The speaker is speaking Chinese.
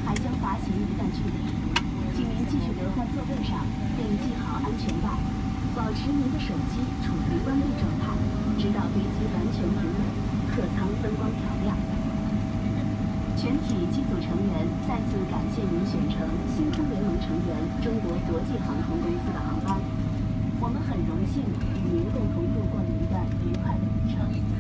还将罚钱一段距离。请您继续留在座位上，并系好安全带，保持您的手机处于关闭状态，直到飞机完全停稳，客舱灯光调亮。全体机组成员再次感谢您选乘星空联盟成员中国国际航空公司的航班。我们很荣幸与您共同度过了一段愉快的旅程。